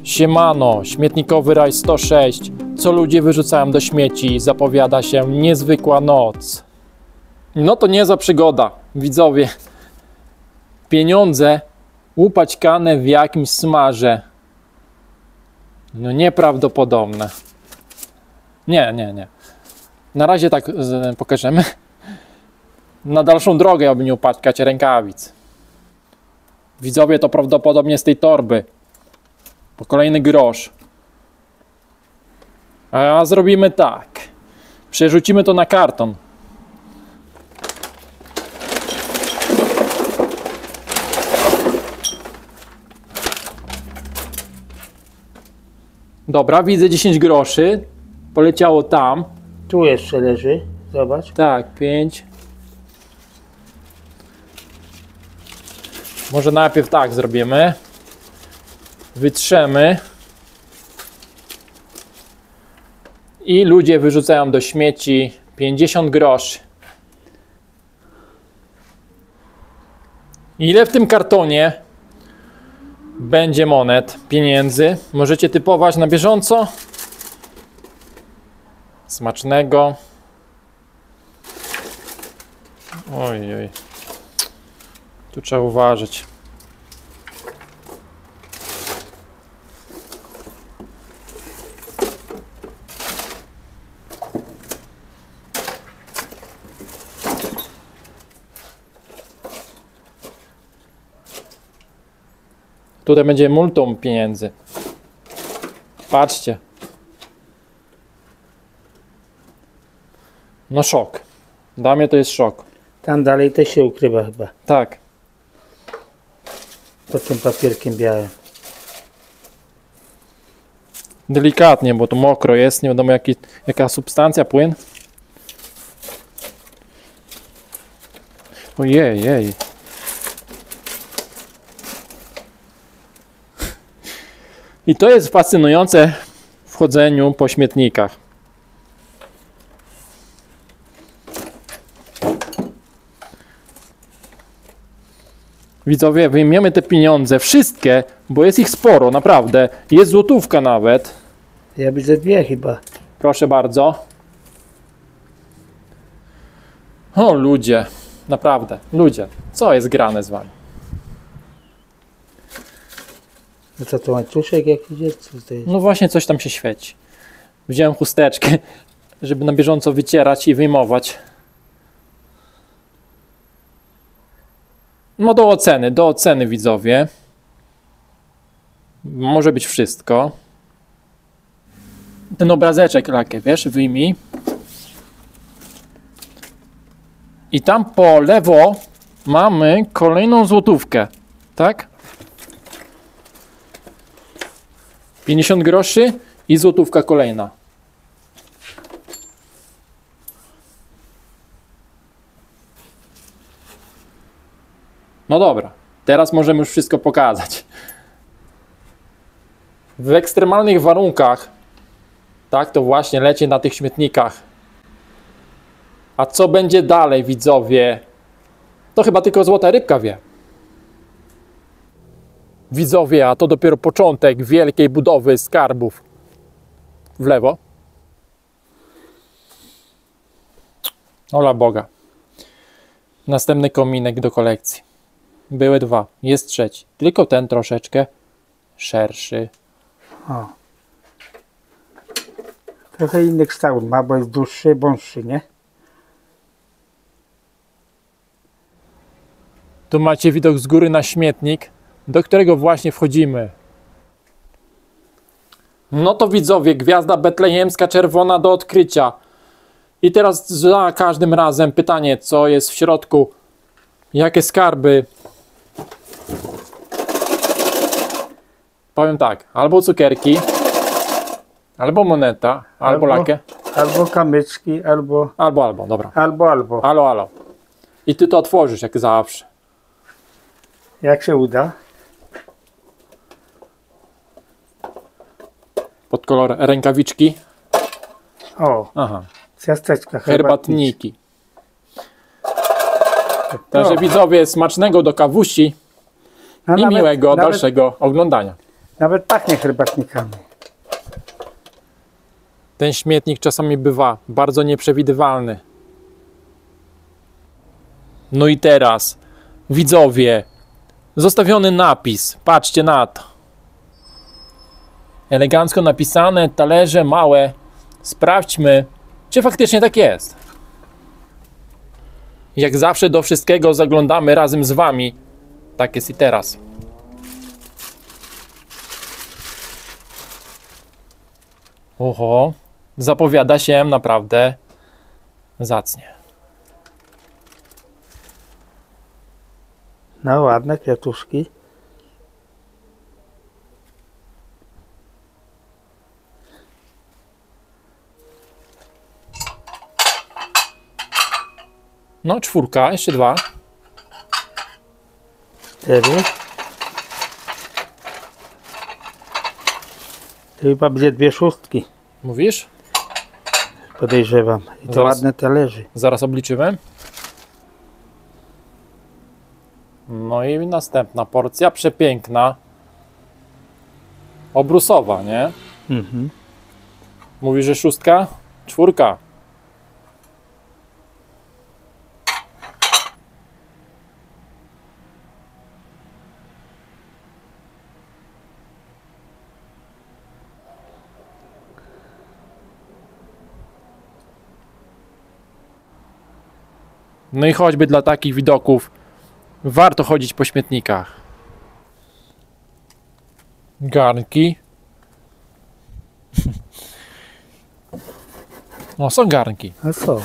Siemano, śmietnikowy raj 106. Co ludzie wyrzucają do śmieci, zapowiada się niezwykła noc. No to niezła przygoda, widzowie. Pieniądze upaćkane w jakimś smarze. No nieprawdopodobne. Nie. Na razie tak pokażemy. Na dalszą drogę, aby nie upaćkać rękawic. Widzowie, to prawdopodobnie z tej torby. Po kolejny grosz. A zrobimy tak. Przerzucimy to na karton. Dobra, widzę 10 groszy. Poleciało tam. Tu jeszcze leży, zobacz. Tak, 5. Może najpierw tak zrobimy. Wytrzemy. I ludzie wyrzucają do śmieci 50 groszy. Ile w tym kartonie będzie monet, pieniędzy? Możecie typować na bieżąco. Smacznego. Oj. Tu trzeba uważać. Tutaj będzie multum pieniędzy. Patrzcie. No szok. Dla mnie to jest szok. Tam dalej też się ukrywa chyba. Tak. Pod tym papierkiem białym. Delikatnie, bo to mokro jest. Nie wiadomo jaka substancja, płyn. Ojej. I to jest fascynujące w chodzeniu po śmietnikach. Widzowie, wyjmiemy te pieniądze, wszystkie, bo jest ich sporo, naprawdę. Jest złotówka nawet. Ja widzę dwie chyba. Proszę bardzo. O ludzie, naprawdę, ludzie, co jest grane z wami? No co to, łańcuszek jakiś jest? Co to jest? No właśnie, coś tam się świeci. Wziąłem chusteczkę, żeby na bieżąco wycierać i wyjmować. No do oceny widzowie. Może być wszystko. Ten obrazeczek lakie, wiesz, wyjmij. I tam po lewo mamy kolejną złotówkę, tak? 50 groszy i złotówka kolejna. No dobra, teraz możemy już wszystko pokazać. W ekstremalnych warunkach, tak, to właśnie leci na tych śmietnikach. A co będzie dalej, widzowie? To chyba tylko złota rybka wie. Widzowie, a to dopiero początek wielkiej budowy skarbów. W lewo. Ola Boga. Następny kominek do kolekcji. Były dwa, jest trzeci. Tylko ten troszeczkę szerszy. O. Trochę inny kształt ma, bo jest dłuższy, wąższy, nie? Tu macie widok z góry na śmietnik, do którego właśnie wchodzimy. No to widzowie, gwiazda betlejemska czerwona do odkrycia. I teraz za każdym razem pytanie, co jest w środku, jakie skarby. Powiem tak, albo cukierki, albo moneta, albo lakie. Albo kamyczki, albo... Albo, dobra. Albo. Halo. I ty to otworzysz, jak zawsze. Jak się uda. Pod kolor rękawiczki. O, Aha. ciasteczka Herbatniki. Także widzowie, smacznego do kawusi i miłego dalszego oglądania. Nawet pachnie herbatnikami. Ten śmietnik czasami bywa bardzo nieprzewidywalny. No i teraz, widzowie, zostawiony napis. Patrzcie na to. Elegancko napisane, talerze małe. Sprawdźmy, czy faktycznie tak jest. Jak zawsze do wszystkiego zaglądamy razem z wami. Tak jest i teraz. Oho, zapowiada się naprawdę zacnie. No ładne kwiatuszki. No, 4, jeszcze 2. 4. To chyba będzie 2 szóstki, Mówisz? podejrzewam. I to Zaraz. ładne talerze. Zaraz obliczymy. No i następna porcja, przepiękna. Obrusowa, nie? Mhm. Mówisz, że 6? 4. No i choćby dla takich widoków warto chodzić po śmietnikach. Garnki. O, są garnki. A co?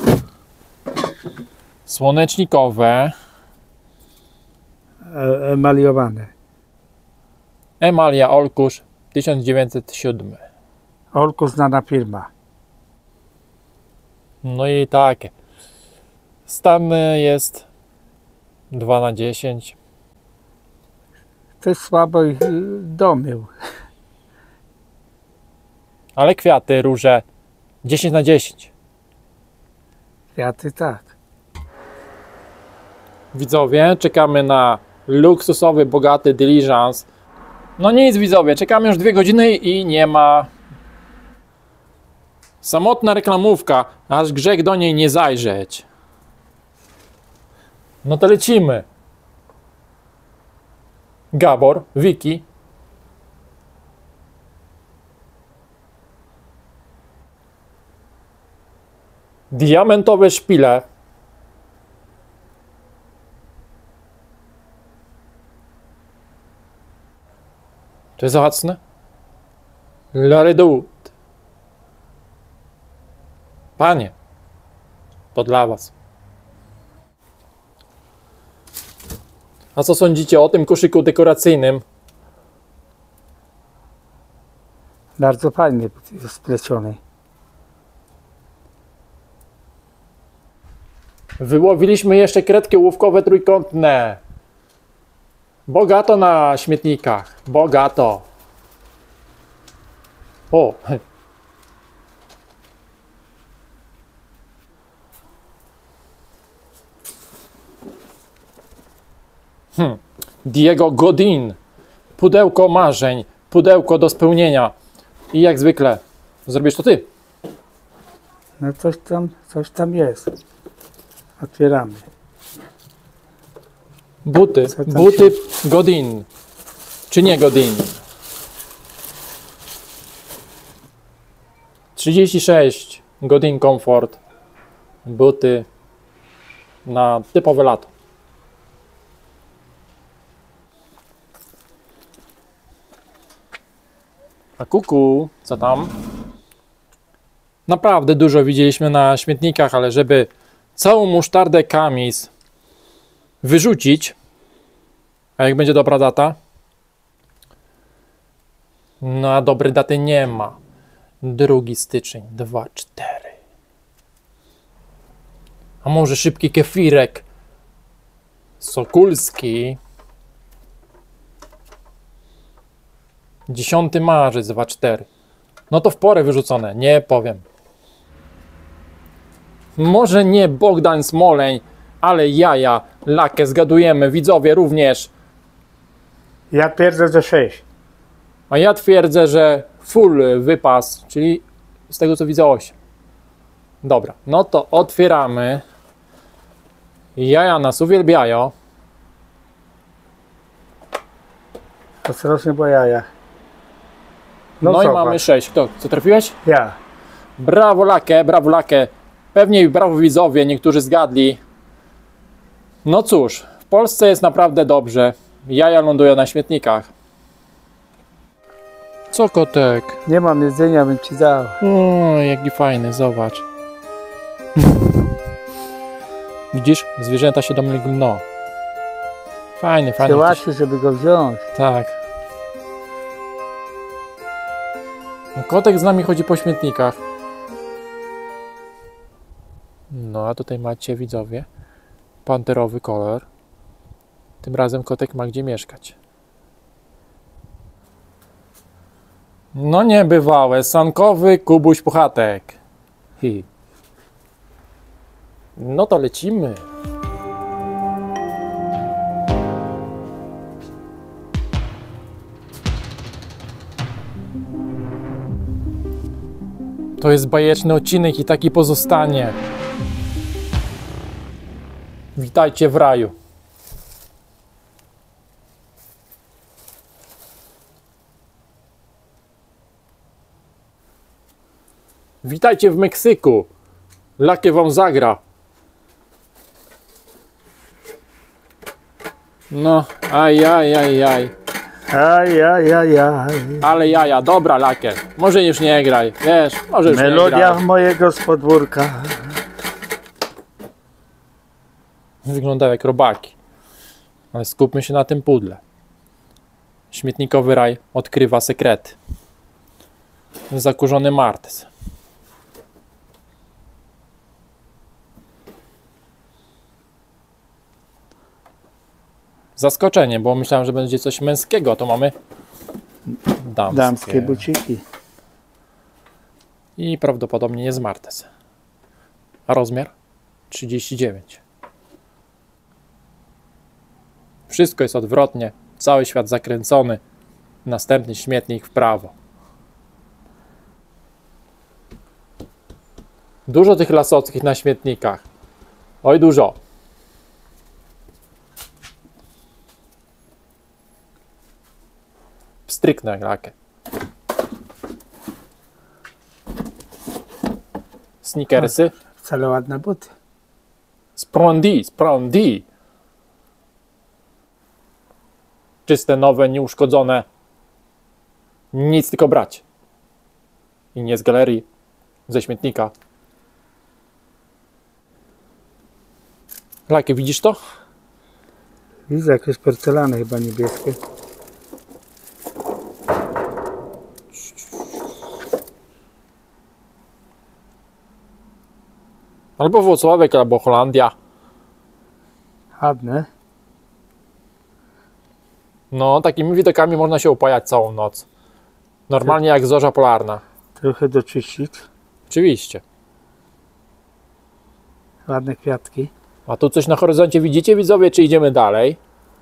Słonecznikowe. Emaliowane. Emalia Olkusz 1907. Olku znana firma. No i takie. Stan jest 2 na 10. Ktoś słabo ich domył. Ale kwiaty, róże 10 na 10. Kwiaty tak. Widzowie, czekamy na luksusowy, bogaty diligence. No nic, widzowie, czekamy już 2 godziny i nie ma. Samotna reklamówka, aż grzech do niej nie zajrzeć. No to lecimy. Gabor, Wiki. Diamentowe szpile. To jest zacne. Laredut. Panie, to dla was. A co sądzicie o tym koszyku dekoracyjnym? Bardzo fajnie spleciony. Wyłowiliśmy jeszcze kredki ołówkowe trójkątne. Bogato na śmietnikach. Bogato. O. Diego Godin. Pudełko marzeń. Pudełko do spełnienia. I jak zwykle zrobisz to ty. No coś tam jest. Otwieramy. Buty. Co tam Buty Godin. Czy nie Godin? 36 Godin Comfort. Buty na typowe lato. A kuku, co tam? Naprawdę dużo widzieliśmy na śmietnikach, ale żeby całą musztardę Kamis wyrzucić, a jak będzie dobra data? No a dobrej daty nie ma. 2 styczeń, 2-4. A może szybki kefirek Sokulski? 10 marzec, 2-4. No to w porę wyrzucone, nie powiem. Może nie Bogdan Smoleń, ale jaja, lakę zgadujemy, widzowie również. Ja twierdzę, że 6. A ja twierdzę, że full wypas, czyli z tego co widzę 8. Dobra, no to otwieramy. Jaja nas uwielbiają. Ostrożnie po jajach. No i zobacz. mamy 6. Kto? Co trafiłeś? Ja. Brawo Lakę, brawo Lakę. Pewnie brawo widzowie, niektórzy zgadli. No cóż, w Polsce jest naprawdę dobrze. Jaja lądują na śmietnikach. Co kotek? Nie mam jedzenia, bym ci dał. O, jaki fajny, zobacz. Widzisz? Zwierzęta się do mnie gną. Fajny, fajny. Się łatwiej, żeby go wziąć. Tak. No, kotek z nami chodzi po śmietnikach. No a tutaj macie widzowie panterowy kolor. Tym razem kotek ma gdzie mieszkać. No niebywałe, sankowy Kubuś Puchatek. Hi. No to lecimy. To jest bajeczny odcinek i taki pozostanie. Witajcie w raju. Witajcie w Meksyku. Lakie wam zagra. No, ajajajaj. Ajajajaj. Ale jaja, dobra Lakie. Może już nie graj, wiesz, może już nie Melodia graj. mojego z podwórka. Wyglądają jak robaki. Ale skupmy się na tym pudle. Śmietnikowy raj odkrywa sekrety. Zakurzony martes. Zaskoczenie, bo myślałem, że będzie coś męskiego, a to mamy damskie. Damskie buciki. I prawdopodobnie jest martes. A rozmiar? 39. Wszystko jest odwrotnie. Cały świat zakręcony. Następny śmietnik w prawo. Dużo tych lasockich na śmietnikach. Oj, dużo. Stryknę lakę. Snickersy. Wcale ładne buty. Sprondi, sprondi. Czyste, nowe, nieuszkodzone. Nic, tylko brać. I nie z galerii, ze śmietnika. Lakie, widzisz to? Widzę jakieś porcelany chyba niebieskie. Albo Włocławek, albo Holandia. Ładne. No, takimi widokami można się upajać całą noc. Normalnie jak zorza polarna. Trochę doczyścić. Oczywiście. Ładne kwiatki. A tu coś na horyzoncie widzicie, widzowie, czy idziemy dalej?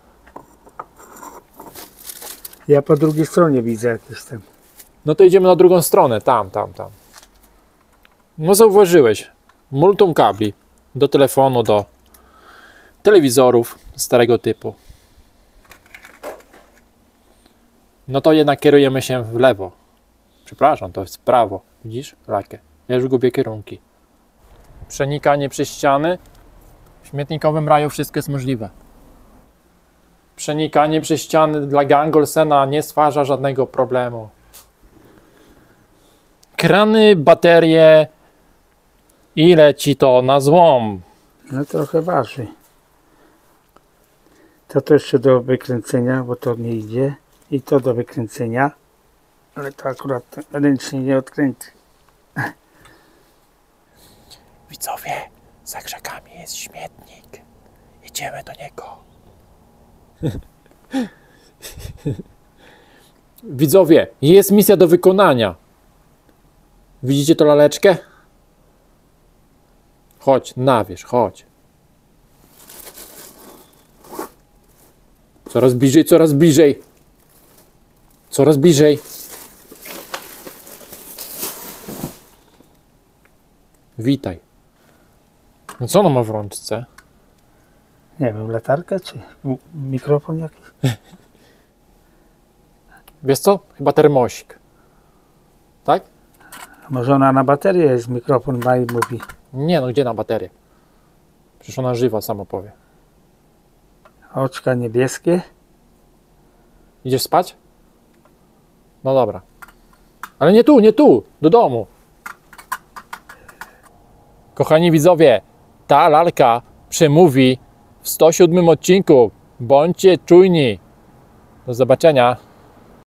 Ja po drugiej stronie widzę jakieś tam. No to idziemy na drugą stronę, tam. No zauważyłeś, multum kabli do telefonu, do telewizorów starego typu. No to jednak kierujemy się w lewo. Przepraszam, to jest w prawo. Widzisz, Lakie? Ja już gubię kierunki. Przenikanie przez ściany. W śmietnikowym raju wszystko jest możliwe. Przenikanie przez ściany dla Gangolsena nie stwarza żadnego problemu. Krany, baterie. Ile ci to na złom? No trochę waży. To jeszcze do wykręcenia, bo to nie idzie. I to do wykręcenia. Ale to akurat ręcznie nie odkręci. Widzowie, za krzakami jest śmietnik. Idziemy do niego. Widzowie, jest misja do wykonania. Widzicie tą laleczkę? Chodź, nawierz, chodź. Coraz bliżej, coraz bliżej. Coraz bliżej. Witaj. No co ona ma w rączce? Nie wiem, latarkę czy mikrofon jakiś? Wiesz co? Chyba termosik. Tak? Może ona na baterię jest, mikrofon ma i mówi. Nie no, gdzie na baterię? Przecież ona żywa, sama powie. Oczka niebieskie. Idziesz spać? No dobra. Ale nie tu, nie tu! Do domu! Kochani widzowie, ta lalka przemówi w 107 odcinku. Bądźcie czujni. Do zobaczenia.